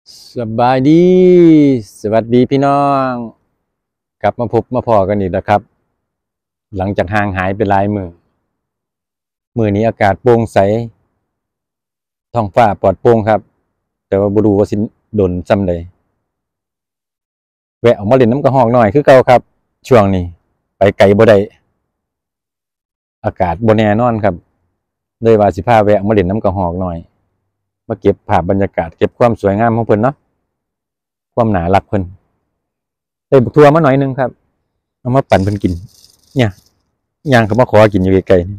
สบายดีสวัสดีพี่น้องกลับมาพบมาพอกันอีกแล้วครับหลังจากห่างหายไปหลายมื้อนี้อากาศโปร่งใสท้องฟ้าปลอดโปร่งครับแต่ว่าบ่รู้ว่าสิดนส่ำใดแวะออกมาเล่นน้ำกระหอกหน่อยคือเก่าครับช่วงนี้ไปไกลบ่ได้อากาศบ่แน่นอนครับเลยว่าสิพาแวะมาเล่นน้ำกระหอกหน่อยมาเก็บภาพบรรยากาศเก็บความสวยงามของเพิ่นเนาะความน่ารักเพิ่นได้บักทั่วมาหน่อยนึงครับเอามาปั่นเพิ่นกินเนี่ยย่างเขามาขอกินอยู่ไกลๆนี่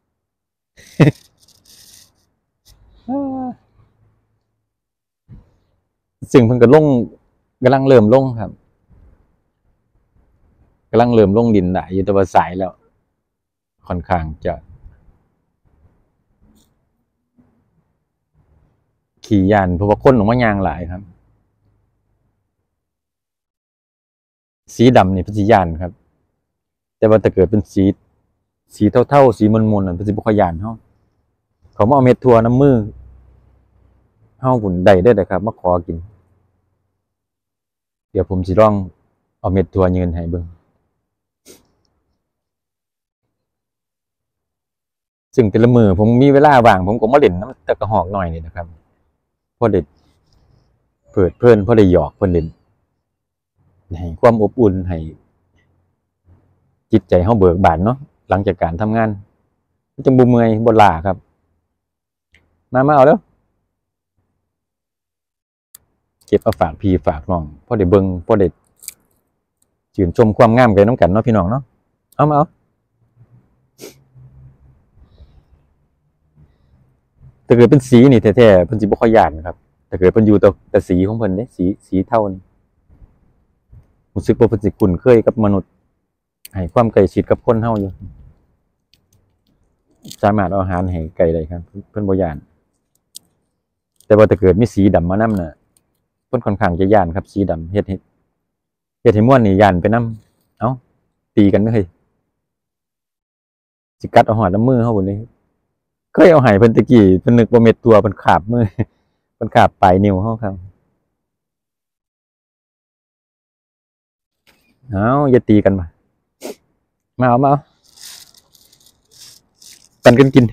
ซึ่งเพิ่นก็ลงกำลังเริ่มลงครับกำลังเริ่มลงดินได้อยู่แต่ว่าสายแล้วค่อนข้างจะขี่ย้านเพราะว่าคนออกมายางหลายครับสีดำนี่เพิ่นสิย้านครับแต่ว่าถ้าเกิดเป็นสีเทาๆสีมนๆน่ะเพิ่นสิบ่ค่อยย้านเฮาเขามาเอาเม็ดถั่วน้ำมือเฮาพุ่นได้เด้อครับมาขอกินเดี๋ยวผมสิลองเอาเม็ดถั่วยืนให้เบิ่งซึ่งแต่ละมื้อผมมีเวลาว่างผมก็มาเล่นน้ำตะกะหอกน้อยนี่นะครับพอได้เพลิดเพลินพอได้หยอกเพิ่นเล่นให้ความอบอุ่นให้จิตใจเฮาเบิกบานเนาะหลังจากการทำงานมันจังบ่เมื่อยบ่ล้าครับมาเอาเด้อเก็บมาฝากพี่ฝากน้องพอได้เบิ่งพอได้ชื่นชมความงามกันนำกันเนาะพี่น้องเนาะเอามาเอาถ้าเกิดเป็นสีนี่แท้ๆเพิ่นสิบ่ค่อยย้านครับถ้าเกิดเพิ่นอยู่แต่สีของเพิ่นเด้สีเทานี่รู้สึกว่าเพิ่นสิคุ้นเคยกับมนุษย์ให้ความใกล้ชิดกับคนเฮาอยู่สามารถเอาอาหารให้ไก่ได้ครับเพิ่นบ่ย้านแต่ว่าถ้าเกิดมีสีดำมานำน่ะเพิ่นค่อนข้างจะย้านครับสีดำเฮ็ดให้ม่วนนี่ย้านไปนำเอ้าตีกันเด้อเฮ้ยสิกัดเอาฮอดน้ำมือเฮาพุ่นนี่เคยเอาให้เพิ่นตะกี้เพิ่นนึกว่าเม็ดถั่วเพิ่นคาบมือเพิ่นคาบปลายนิ้วเฮาครับเอ้าอย่าตีกันมาเอาปันกันกิน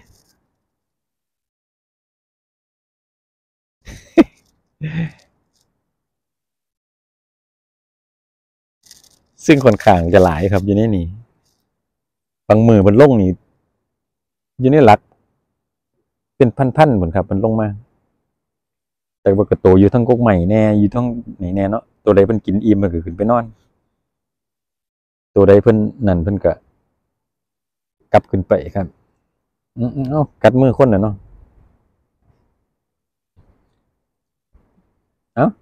ซึ่งค่อนข้างจะหลายครับอยู่ในนี่บางมื้อเพิ่นลงนี่อยู่ในหลักเป็นพันๆพุ่นครับเพิ่นลงมาแต่ว่าก็โตอยู่เทั้งกกใหม่แน่อยู่เทั้งนี่แน่เนาะตัวใดเพิ่นกินอิ่มมันก็ขึ้นไปนอนตัวใดเพิ่นนั่นเพิ่นก็กลับขึ้นไปครับเอ้ากัดมือคนน่ะเนาะเอ้า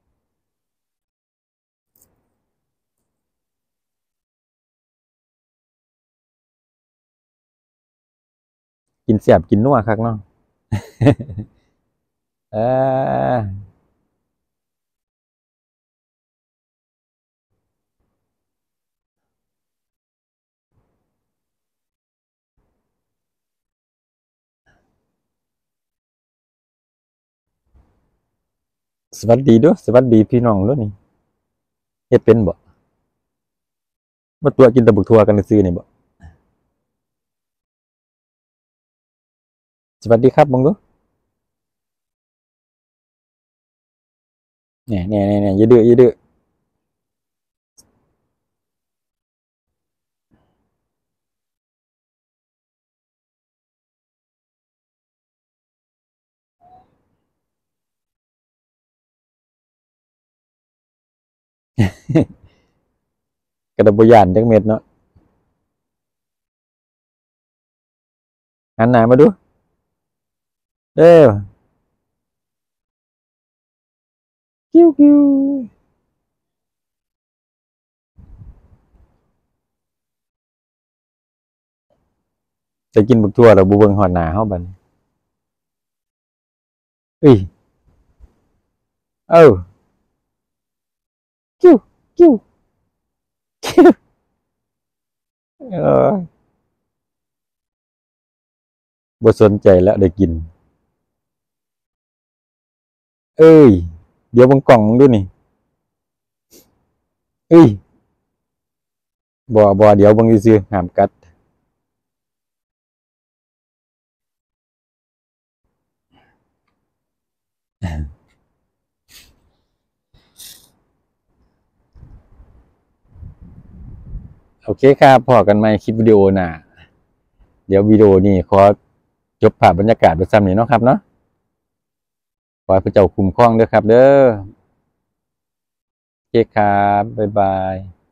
กินแซ่บกินนัวคักเนาะเออสวัสดีเด้อสวัสดีพี่น้องเด้อนี่เฮ็ดเป็นบ่มาตัวกินแต่บักทั่วกันซื่อๆนี่บ่สวัสดีครับมึงดูเนี่ยๆๆอย่าดื้ออย่าดื้อกระดกบ่ย้านจักเม็ดเนาะหันหน้ามาดูเด้อกิ้วๆได้กินบักทั่วแล้วบ่เบิ่งฮอดหน้าเฮาบัดนี้เอ้ยเอ้ากิ้วกิ้วกิ้วเออบ่สนใจแล้วได้กินเอ้ยเดี๋ยวเบิ่งกล่องมึงดูนี่เอ้ยบ่เดี๋ยวเบิ่งซื่อๆห้ามกัดโอเคครับพอกันใหม่คลิปวิดีโอหน้าเดี๋ยววิดีโอนี้ขอจบภาพบรรยากาศไว้ซ้ำนี้เนาะครับเนาะขอให้พระเจ้าคุ้มครองเด้อครับเด้อโอเคครับบ๊ายบาย